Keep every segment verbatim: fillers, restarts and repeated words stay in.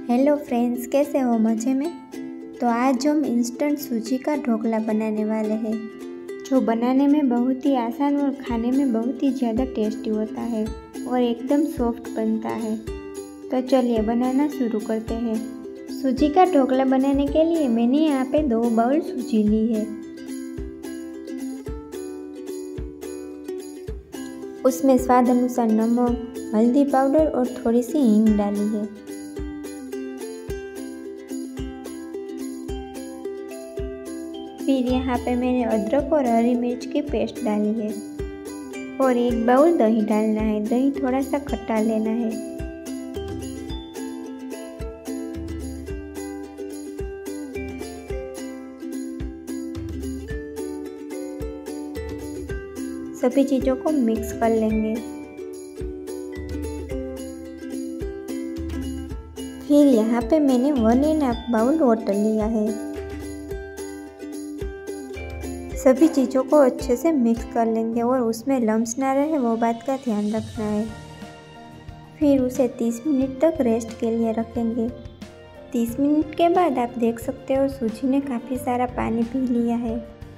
Hello friends, कैसे हो? मज़े में। तो आज हम इंस्टेंट सूजी का ढोकला बनाने वाले हैं, जो बनाने में बहुत ही आसान और खाने में बहुत ही ज़्यादा टेस्टी होता है और एकदम सॉफ्ट बनता है। तो चलिए बनाना शुरू करते हैं। सूजी का ढोकला बनाने के लिए मैंने यहाँ पे दो बाउल सूजी ली है। उसमें स्वाद अनुसार नमक, हल्दी पाउडर और थोड़ी सी हींग डाली है। फिर यहाँ पे मैंने अदरक और हरी मिर्च की पेस्ट डाली है और एक बाउल दही डालना है। दही थोड़ा सा खट्टा लेना है। सभी चीज़ों को मिक्स कर लेंगे। फिर यहाँ पे मैंने one and half bowl water लिया है। सभी चीज़ों को अच्छे से मिक्स कर लेंगे और उसमें लम्स ना रहे, वो बात का ध्यान रखना है। फिर उसे तीस मिनट तक रेस्ट के लिए रखेंगे। तीस मिनट के बाद आप देख सकते हो सूजी ने काफ़ी सारा पानी पी लिया है।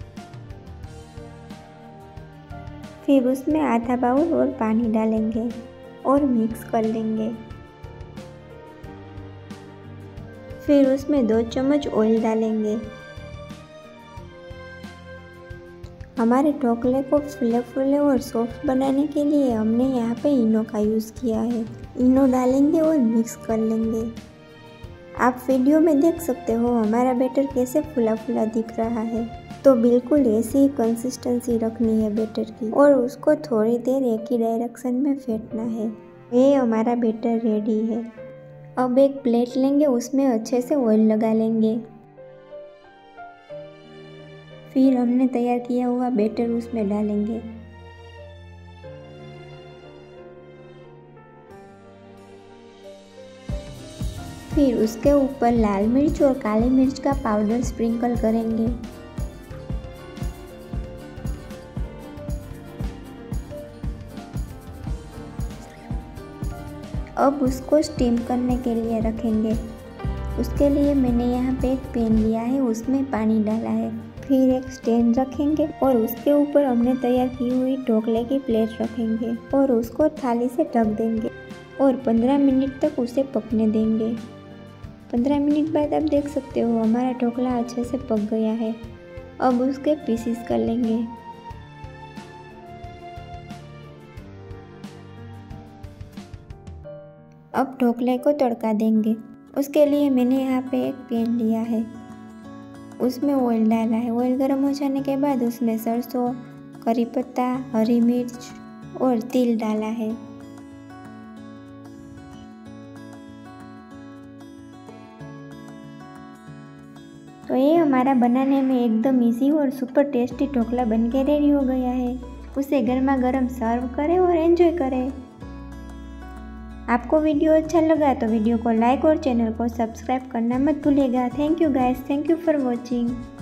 फिर उसमें आधा बाउल और पानी डालेंगे और मिक्स कर लेंगे। फिर उसमें दो चम्मच ऑयल डालेंगे। हमारे ढोकले को फुले फुले और सॉफ्ट बनाने के लिए हमने यहाँ पे इनो का यूज़ किया है। इनो डालेंगे और मिक्स कर लेंगे। आप वीडियो में देख सकते हो हमारा बैटर कैसे फुला फुला दिख रहा है। तो बिल्कुल ऐसी ही कंसिस्टेंसी रखनी है बैटर की और उसको थोड़ी देर एक ही डायरेक्शन में फेंटना है। ये हमारा बैटर रेडी है। अब एक प्लेट लेंगे, उसमें अच्छे से ऑयल लगा लेंगे। फिर हमने तैयार किया हुआ बैटर उसमें डालेंगे। फिर उसके ऊपर लाल मिर्च और काली मिर्च का पाउडर स्प्रिंकल करेंगे। अब उसको स्टीम करने के लिए रखेंगे। उसके लिए मैंने यहाँ पे एक पैन लिया है, उसमें पानी डाला है। फिर एक स्टैंड रखेंगे और उसके ऊपर हमने तैयार की हुई ढोकले की प्लेट रखेंगे और उसको थाली से ढक देंगे और पंद्रह मिनट तक उसे पकने देंगे। पंद्रह मिनट बाद आप देख सकते हो हमारा ढोकला अच्छे से पक गया है। अब उसके पीसेस कर लेंगे। अब ढोकले को तड़का देंगे। उसके लिए मैंने यहाँ पे एक पैन लिया है, उसमें ऑयल डाला है। ऑयल गर्म हो जाने के बाद उसमें सरसों, करी पत्ता, हरी मिर्च और तिल डाला है। तो ये हमारा बनाने में एकदम इजी और सुपर टेस्टी ढोकला बनके रेडी हो गया है। उसे गर्मा गर्म सर्व करें और एंजॉय करें। आपको वीडियो अच्छा लगा तो वीडियो को लाइक और चैनल को सब्सक्राइब करना मत भूलिएगा। Thank you guys, thank you for watching.